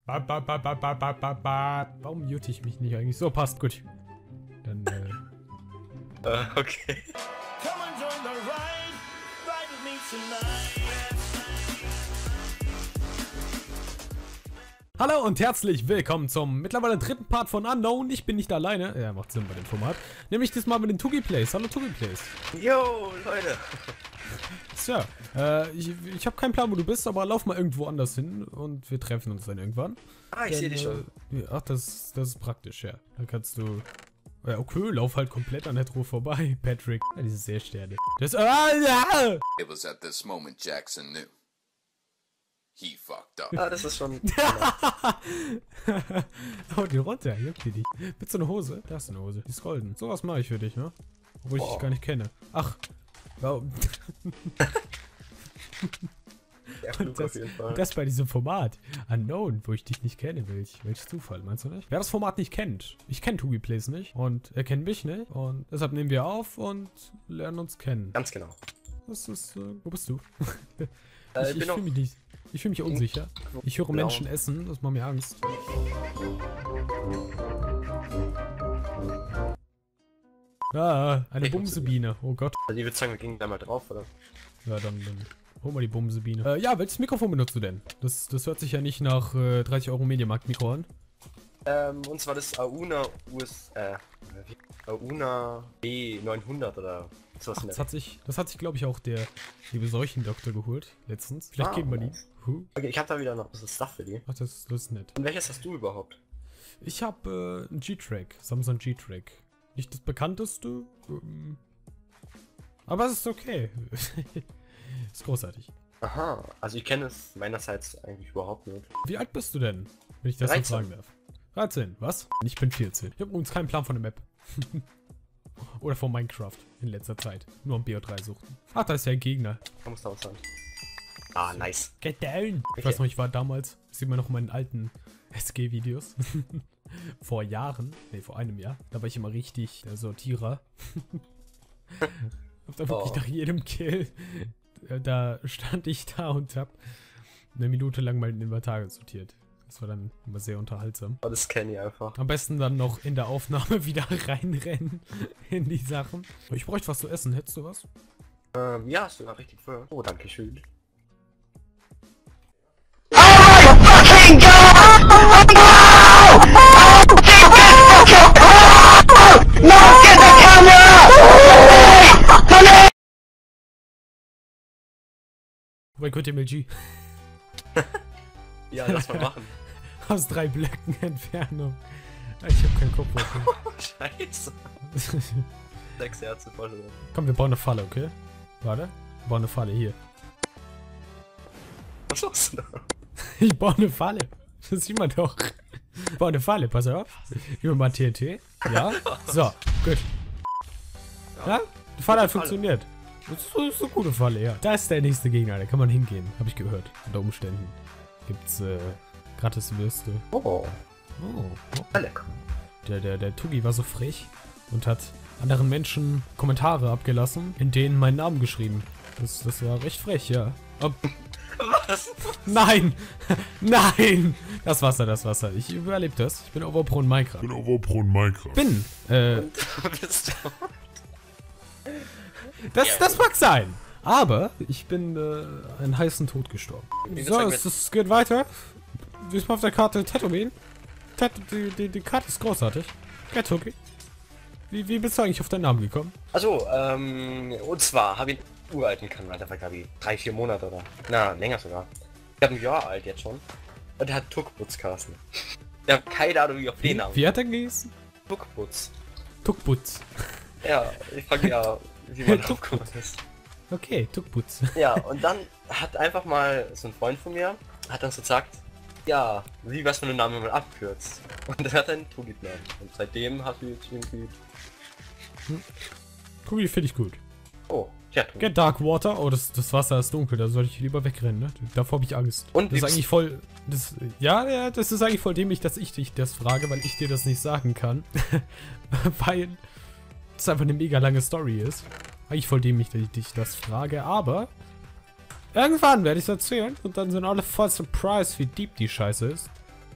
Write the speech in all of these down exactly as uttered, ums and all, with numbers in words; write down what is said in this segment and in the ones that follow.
Ba, ba, ba, ba, ba, ba, ba, ba. Warum mute ich mich nicht eigentlich? So, passt, gut. Dann, äh... Uh, okay. Come and join the ride, ride with me tonight. Hallo und herzlich willkommen zum mittlerweile dritten Part von Unknown. Ich bin nicht alleine. Ja, macht Sinn bei dem Format. Nämlich diesmal mit den Tugi-Plays. Hallo Tugi-Plays. Yo, Leute. Tja, äh, ich, ich habe keinen Plan, wo du bist, aber lauf mal irgendwo anders hin und wir treffen uns dann irgendwann. Ah, ich sehe dich schon. Äh, ach, das, das ist praktisch, ja. Dann kannst du... Ja, okay, lauf halt komplett an der Truhe vorbei, Patrick. Ja, diese Seesterne. Das... Ah, ja! It was at this moment Jackson knew. He fucked up. Ah, das ist schon... Hau die runter, juckt die nicht. Willst du eine Hose? Da ist eine Hose. Die ist golden. Sowas mache ich für dich, ne? Obwohl ich Oh. dich gar nicht kenne. Ach. Wow. Ja, Und das, auf jeden Fall. das bei diesem Format. Unknown, wo ich dich nicht kenne. Welch, welch Zufall, meinst du nicht? Wer das Format nicht kennt. Ich kenne Tugi-Plays nicht. Und er kennt mich nicht. Und deshalb nehmen wir auf und lernen uns kennen. Ganz genau. Das ist, äh, wo bist du? Äh, ich ich bin ich noch... fühle mich nicht. Ich fühle mich unsicher. Ich höre Genau. Menschen essen, das macht mir Angst. Ah, eine Ich muss- Bumsebiene. Oh Gott. Also ich würde sagen, wir gingen da mal drauf, oder? Ja, dann, dann hol mal die Bumsebiene. Äh, ja, welches Mikrofon benutzt du denn? Das, das hört sich ja nicht nach äh, dreißig Euro Mediamarkt-Mikro an. Ähm, und zwar das Auna U S... Äh, wie? Auna B neunhundert oder sowas in Das der... hat sich, das hat sich glaube ich, auch der liebe Seuchendoktor geholt, letztens. Vielleicht Ah, geben wir die. nice. Huh. Okay, ich habe da wieder noch ein bisschen Stuff für die. Ach, das, das ist nett. Und welches hast du überhaupt? Ich habe äh, einen G-Track, Samsung G-Track. Nicht das bekannteste, ähm, aber es ist okay. Ist großartig. Aha, also ich kenne es meinerseits eigentlich überhaupt nicht. Wie alt bist du denn, wenn ich das so dreizehn. fragen darf? dreizehn, was? Ich bin vierzehn. Ich habe übrigens keinen Plan von der Map. Oder von Minecraft in letzter Zeit. Nur am B O drei suchten. Ach, da ist ja ein Gegner. Da muss da was sein. Ah, nice. Get down! Ich Okay. weiß noch, ich war damals, das sieht man noch in meinen alten S G-Videos. Vor Jahren, ne, vor einem Jahr. Da war ich immer richtig der Sortierer. Hab da wirklich Oh. nach jedem Kill, äh, da stand ich da und hab eine Minute lang mein Inventar sortiert. Das war dann immer sehr unterhaltsam. Oh, das kenne ich einfach. Am besten dann noch in der Aufnahme wieder reinrennen in die Sachen. Ich bräuchte was zu essen, hättest du was? Ähm, ja, hast du da richtig für. Oh, danke schön. Bei Gott, M L G. Ja, lass mal machen. Aus drei Blöcken Entfernung. Ich hab keinen Kopf. Scheiße. Sechs Herzen voll. Komm, wir bauen eine Falle, okay? Warte. Wir bauen eine Falle hier. Was machst du da? Ich baue eine Falle. Das sieht man doch. Ich baue eine Falle, pass auf. Ich will mal T N T. Ja. So, gut. Ja, die Falle hat Falle. funktioniert. Das ist, das ist eine gute Falle, ja. Da ist der nächste Gegner, da kann man hingehen. Habe ich gehört. Unter Umständen gibt's äh, gratis Würste. Oh, Oh, oh. lecker. Der, der, der Tugi war so frech und hat anderen Menschen Kommentare abgelassen, in denen meinen Namen geschrieben. Das, das war recht frech, ja. Ob, Was? nein! Nein! Das Wasser, das Wasser. Ich überlebe das. Ich bin Overpro in Minecraft. bin Overpro in Minecraft. Bin! Äh, Du bist da. das, das mag sein. Aber ich bin äh, einen heißen Tod gestorben. Wie So, gesagt, es, es geht weiter. Diesmal auf der Karte Tatooine. Tat, die, die, die Karte ist großartig. Ja, Tugi. Wie, wie bist du eigentlich auf deinen Namen gekommen? Also, ähm, und zwar habe ich einen uralten Kanal, der war glaube ich drei, vier Monate oder, na, länger sogar. Der hat ein Jahr alt jetzt schon. Und der hat Tuckputz-Carsten. Der hat keine Ahnung, wie auf den Namen. Wie hat er geheißen? Tuckputz. Tukputz. Ja, ich frage ja, wie man drauf Tuckputz. kommt ist. Okay, Tukputz. Ja, und dann hat einfach mal so ein Freund von mir, hat dann so gesagt, ja, wie was für einen Namen man abkürzt. Und dann hat er einen Tugi genannt. Und seitdem hast du jetzt irgendwie, Tugi finde ich gut. oh, ja, Tugi. Get Dark Water. Oh, das, das Wasser ist dunkel, da sollte ich lieber wegrennen, ne? Davor habe ich Angst. Und das ist liebst- eigentlich voll. Das, ja, ja, das ist eigentlich voll dämlich, dass ich dich das frage, weil ich dir das nicht sagen kann. Weil es einfach eine mega lange Story ist. Eigentlich voll dämlich, dass ich dich das frage, aber irgendwann werde ich es erzählen und dann sind alle voll surprised, wie deep die Scheiße ist.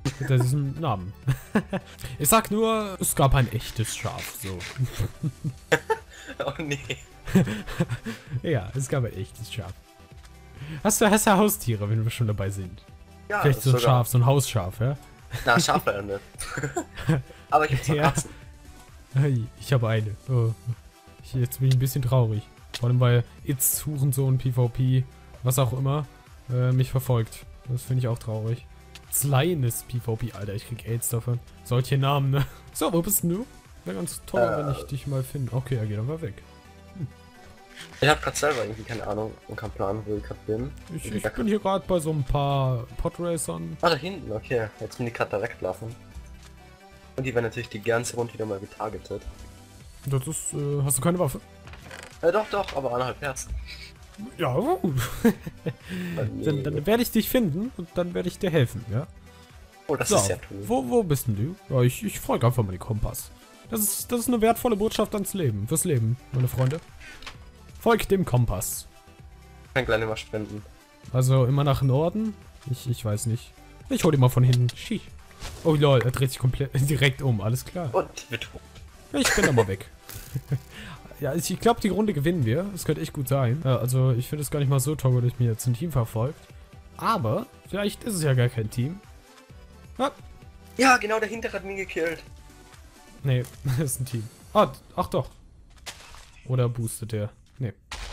Hinter diesem Namen. Ich sag nur, es gab ein echtes Schaf, so. Oh nee. Ja, es gab ein echtes Schaf. Hast du, hast du Haustiere, wenn wir schon dabei sind? Ja, Vielleicht so ein sogar. Schaf, so ein Hausschaf, ja? Na, Schafe nicht. Aber ich hab zwei Ja. Katzen. Hey, ich habe eine. Oh. Ich, jetzt bin ich ein bisschen traurig. Vor allem, weil It's Hurensohn, PvP, was auch immer, äh, mich verfolgt. Das finde ich auch traurig. Kleines PvP, Alter, ich krieg AIDS davon. Solche Namen, ne? So, wo bist denn du? Wäre ganz toll, Äh. wenn ich dich mal finde. Okay, er geht aber weg. Ich hab grad selber irgendwie keine Ahnung und keinen Plan, wo ich grad bin. Ich, ich bin hier gerade bei so ein paar Podracern. Ah, da hinten, okay. Jetzt bin ich gerade da weggelaufen. Und die werden natürlich die ganze Runde wieder mal getargetet. Das ist, äh, hast du keine Waffe? Ja, doch, doch, aber anderthalb Herzen. Ja, gut. dann, dann werde ich dich finden und dann werde ich dir helfen, ja? Oh, das So, ist sehr cool. wo, wo bist denn du? Ja, ich, ich folge einfach mal den Kompass. Das ist, das ist eine wertvolle Botschaft ans Leben, fürs Leben, meine Freunde. Folgt dem Kompass. Kann gleich mal spenden. Also immer nach Norden? Ich, ich weiß nicht. Ich hol ihn mal von hinten. Schie. Oh lol, er dreht sich komplett direkt um, alles klar. Und wird tot. Ich bin da mal weg. Ja, ich, ich glaube, die Runde gewinnen wir. Das könnte echt gut sein. Ja, also, ich finde es gar nicht mal so toll, dass mir jetzt ein Team verfolgt. Aber, vielleicht ist es ja gar kein Team. Ah, Ja, genau, der hintere hat mich gekillt. nee, das ist ein Team. Ah, ach doch. Oder boostet der? Nee.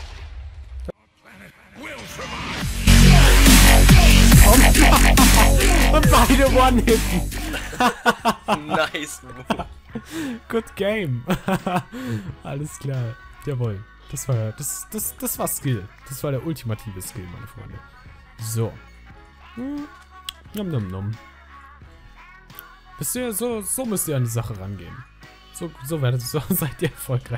Und beide One-Hitten. Nice move. Good game. Alles klar. Jawohl. Das war das, das, das war Skill. Das war der ultimative Skill, meine Freunde. So. Hm. Nom nom nom. Wisst ihr, so, so müsst ihr an die Sache rangehen. So, so werdet so seid ihr erfolgreich.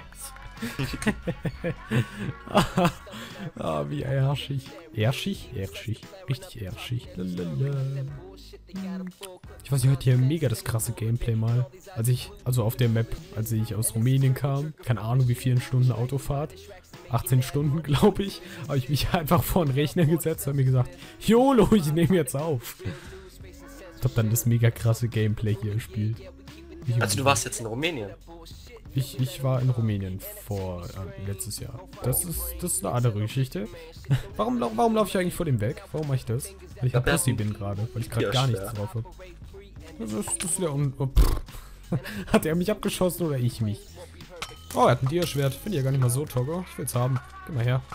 Ah, wie erschig. Erschig? Erschig. Richtig erschig. Lalala. Ich weiß, ich hatte hier mega das krasse Gameplay mal. Als ich, also auf der Map, als ich aus Rumänien kam. Keine Ahnung, wie vielen Stunden Autofahrt. achtzehn Stunden, glaube ich. Habe ich mich einfach vor den Rechner gesetzt und mir gesagt, YOLO, ich nehme jetzt auf. Ich habe dann das mega krasse Gameplay hier gespielt. Ich Also du warst jetzt in Rumänien. Ich, ich war in Rumänien vor äh, letztes Jahr. Das ist, das ist eine andere Geschichte. Warum, lau- warum laufe ich eigentlich vor dem weg? Warum mache ich das? Weil ich ein glaub, er Pussy hat bin gerade, weil ich gerade Ja, gar schwer. nichts drauf habe. Das ist, das ist ja un... Oh, pff. Hat er mich abgeschossen oder ich mich? Oh, er hat ein Dia-Schwert. Finde ich ja gar nicht mal so, Togo. Ich will's haben. Geh mal her.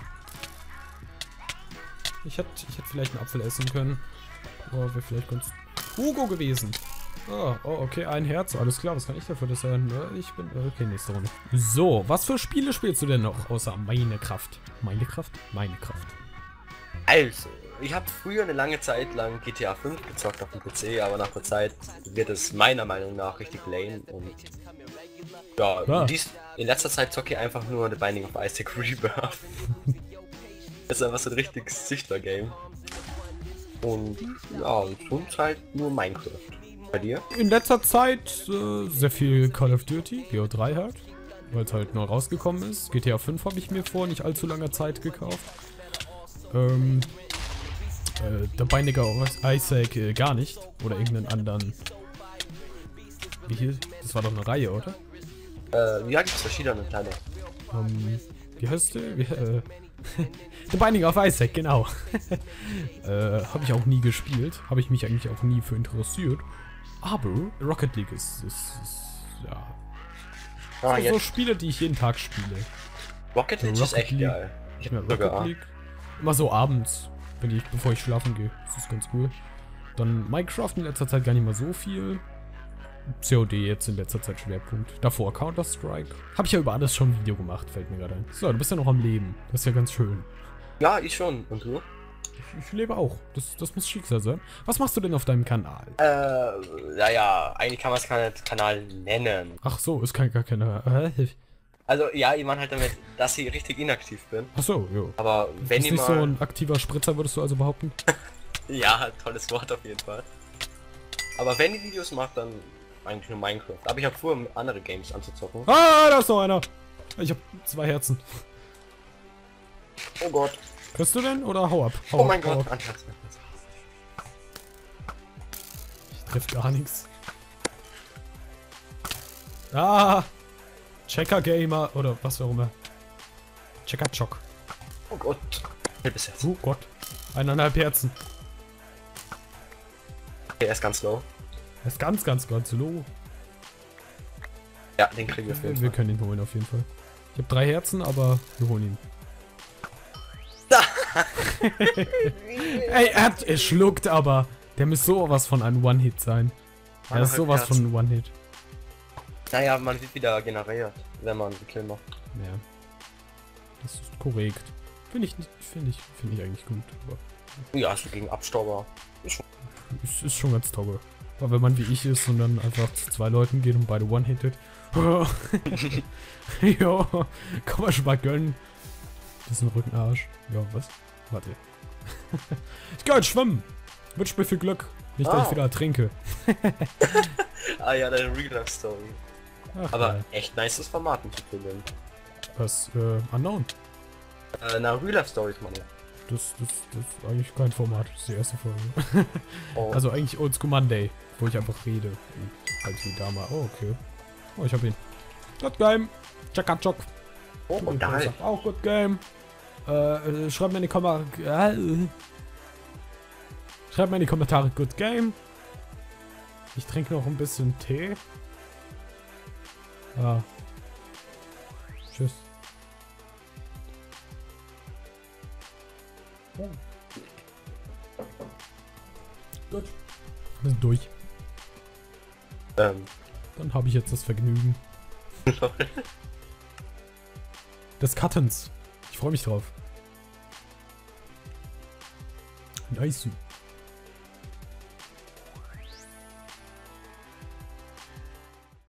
Ich hätte ich hätt vielleicht einen Apfel essen können. Oh, wäre vielleicht ganz... Hugo gewesen. Oh, oh, okay, ein Herz. Alles klar, was kann ich dafür das sein? Ich bin... Okay, nächste Runde. So, was für Spiele spielst du denn noch, außer meine Kraft? Meine Kraft? Meine Kraft. Also, ich habe früher eine lange Zeit lang G T A fünf gezockt auf dem P C, aber nach der Zeit wird es meiner Meinung nach richtig lame und ja, Ja. Dies, in letzter Zeit zocke ich einfach nur The Binding of Isaac Rebirth. Das ist einfach so ein richtiges Süchter-Game. Und ja, sonst halt nur Minecraft. Bei dir? In letzter Zeit äh, sehr viel Call of Duty, B O drei halt, weil es halt neu rausgekommen ist. G T A fünf habe ich mir vor nicht allzu langer Zeit gekauft. Ähm, äh, der Binding of Isaac äh, gar nicht. Oder irgendeinen anderen. Wie hier? Das war doch eine Reihe, oder? Äh, ja, gibt's verschiedene Teile. Ähm, wie heißt der? Wie, äh, The Binding of Isaac, genau. äh, habe ich auch nie gespielt. Habe ich mich eigentlich auch nie für interessiert. Aber Rocket League ist, ist, ist ja... Ah, so, so jetzt Spiele, die ich jeden Tag spiele. Rocket League ist Rocket echt League. geil. Ich Ja, hab Rocket sogar. League. Immer so abends, wenn ich, bevor ich schlafen gehe. Das ist ganz cool. Dann Minecraft in letzter Zeit gar nicht mal so viel. C O D jetzt in letzter Zeit Schwerpunkt. Davor Counter-Strike. Habe ich ja über alles schon ein Video gemacht, fällt mir gerade ein. So, du bist ja noch am Leben. Das ist ja ganz schön. Ja, ich schon. Und du? Ich, ich lebe auch. Das, das muss Schicksal sein. Was machst du denn auf deinem Kanal? Äh, naja, eigentlich kann man es keinen Kanal nennen. Ach so, ist kein gar keine. Äh, Also ja, ich meine halt damit, dass ich richtig inaktiv bin. Ach so, jo. Aber Du wenn bist ich nicht mal... so ein aktiver Spritzer, würdest du also behaupten? Ja, tolles Wort auf jeden Fall. Aber wenn ich Videos mache, dann eigentlich nur Minecraft. Aber ich habe vor, andere Games anzuzocken. Ah, da ist noch einer. Ich habe zwei Herzen. Oh Gott. Kriegst du denn oder hau ab? Hau Oh ab, mein hau Gott. ab. Anherz. Trifft gar nichts. Ah! Checker Gamer oder was auch immer. Checker Chock. Oh Gott. Halbes Herz. Oh Gott. Eineinhalb Herzen. Okay, er ist ganz low. Er ist ganz, ganz, ganz low. Ja, den kriegen wir auf jeden Wir Fall. können ihn holen auf jeden Fall. Ich habe drei Herzen, aber wir holen ihn. Ey, er, hat, er schluckt aber. Der muss sowas von ein One-Hit sein. Er ist sowas von ein One-Hit. Naja, man wird wieder generiert, wenn man einen Kill macht. Ja. Das ist korrekt. Finde ich nicht, finde ich, finde ich eigentlich gut. Aber Ja, so gegen Abstauber. Ist schon. es ist schon ganz toll. Aber wenn man wie ich ist und dann einfach zu zwei Leuten geht und beide One-Hitted. Jo, kann man schon mal gönnen. Das ist ein Rückenarsch. Ja, was? Warte. Ich geh heute schwimmen. Wünsch mir viel Glück. Nicht, dass Ah. ich wieder ertrinke. Ah ja, deine Real-Life-Story. Ach, Aber ja. echt nices Format mit Filmen. Was, äh, Unknown. Äh, na, Real-Life-Stories, Mann. Das, das, das ist eigentlich kein Format. Das ist die erste Folge. Oh. Also eigentlich Oldschool Monday, wo ich einfach rede. Und halt die Dame. Oh, okay. Oh, ich hab ihn. Good Game. Chaka Chock. oh, und da halt. Auch Good Game. Äh, äh, schreibt mir in die Kommentare. Äh, schreibt mir in die Kommentare Good Game. Ich trinke noch ein bisschen Tee. Ah. Tschüss. Oh. Gut. Wir sind durch. Ähm. Dann habe ich jetzt das Vergnügen des Cuttens. Ich freue mich drauf. Nice.